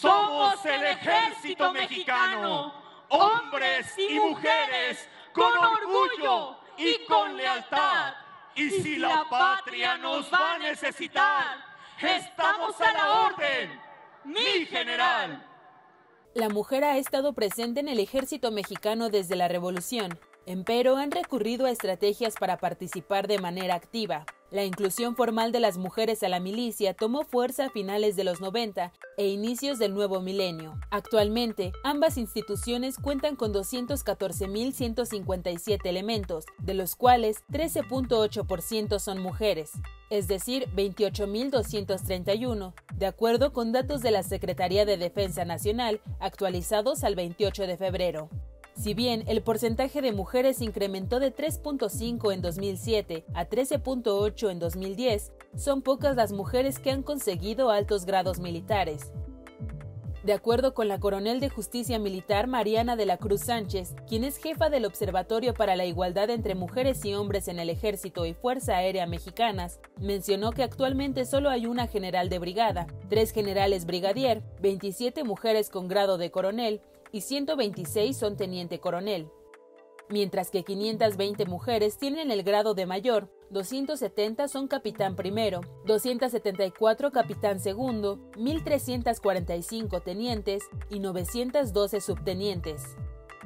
Somos el Ejército Mexicano, hombres y mujeres con orgullo y con lealtad. Y si la patria nos va a necesitar, estamos a la orden, mi general. La mujer ha estado presente en el Ejército Mexicano desde la Revolución, empero han recurrido a estrategias para participar de manera activa. La inclusión formal de las mujeres a la milicia tomó fuerza a finales de los 90 e inicios del nuevo milenio. Actualmente, ambas instituciones cuentan con 214.157 elementos, de los cuales 13.8% son mujeres, es decir, 28.231, de acuerdo con datos de la Secretaría de Defensa Nacional, actualizados al 28 de febrero. Si bien el porcentaje de mujeres incrementó de 3.5 en 2007 a 13.8 en 2010, son pocas las mujeres que han conseguido altos grados militares. De acuerdo con la coronel de Justicia Militar Mariana de la Cruz Sánchez, quien es jefa del Observatorio para la Igualdad entre Mujeres y Hombres en el Ejército y Fuerza Aérea Mexicanas, mencionó que actualmente solo hay una general de brigada, 3 generales brigadier, 27 mujeres con grado de coronel, y 126 son teniente coronel, mientras que 520 mujeres tienen el grado de mayor, 270 son capitán primero, 274 capitán segundo, 1.345 tenientes y 912 subtenientes.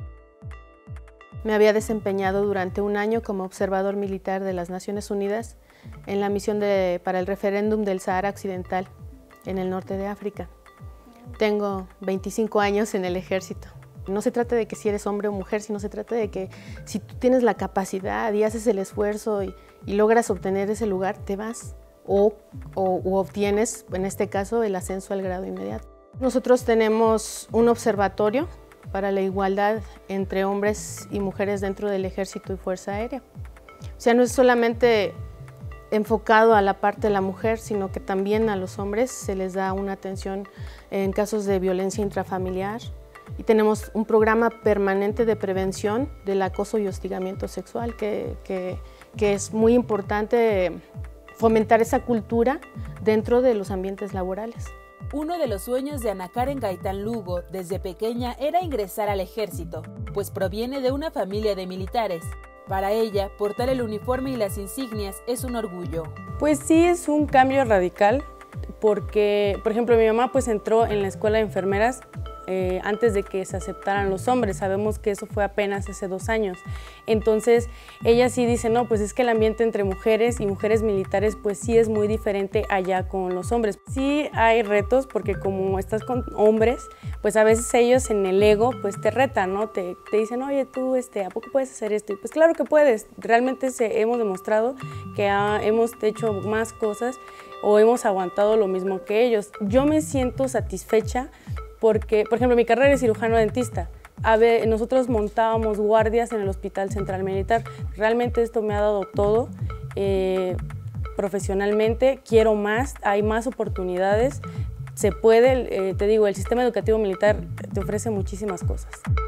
Me había desempeñado durante un año como observador militar de las Naciones Unidas en la misión para el referéndum del Sahara Occidental en el norte de África. Tengo 25 años en el ejército. No se trata de que si eres hombre o mujer, sino se trata de que si tú tienes la capacidad y haces el esfuerzo y logras obtener ese lugar, te vas o obtienes, en este caso, el ascenso al grado inmediato. Nosotros tenemos un observatorio para la igualdad entre hombres y mujeres dentro del Ejército y Fuerza Aérea. O sea, no es solamente enfocado a la parte de la mujer, sino que también a los hombres se les da una atención en casos de violencia intrafamiliar y tenemos un programa permanente de prevención del acoso y hostigamiento sexual que es muy importante fomentar esa cultura dentro de los ambientes laborales. Uno de los sueños de Ana Karen Gaitán Lugo desde pequeña era ingresar al ejército, pues proviene de una familia de militares. Para ella, portar el uniforme y las insignias es un orgullo. Pues sí, es un cambio radical porque, por ejemplo, mi mamá pues entró en la escuela de enfermeras antes de que se aceptaran los hombres. Sabemos que eso fue apenas hace 2 años. Entonces, ella sí dice, no, pues es que el ambiente entre mujeres y mujeres militares pues sí es muy diferente allá con los hombres. Sí hay retos porque como estás con hombres, pues a veces ellos en el ego pues te retan, ¿no? Te dicen, oye, tú, ¿a poco puedes hacer esto? Y pues claro que puedes. Realmente hemos demostrado que hemos hecho más cosas o hemos aguantado lo mismo que ellos. Yo me siento satisfecha porque, por ejemplo, mi carrera es cirujano dentista. Nosotros montábamos guardias en el Hospital Central Militar. Realmente esto me ha dado todo. Profesionalmente quiero más, hay más oportunidades. Se puede, te digo, el sistema educativo militar te ofrece muchísimas cosas.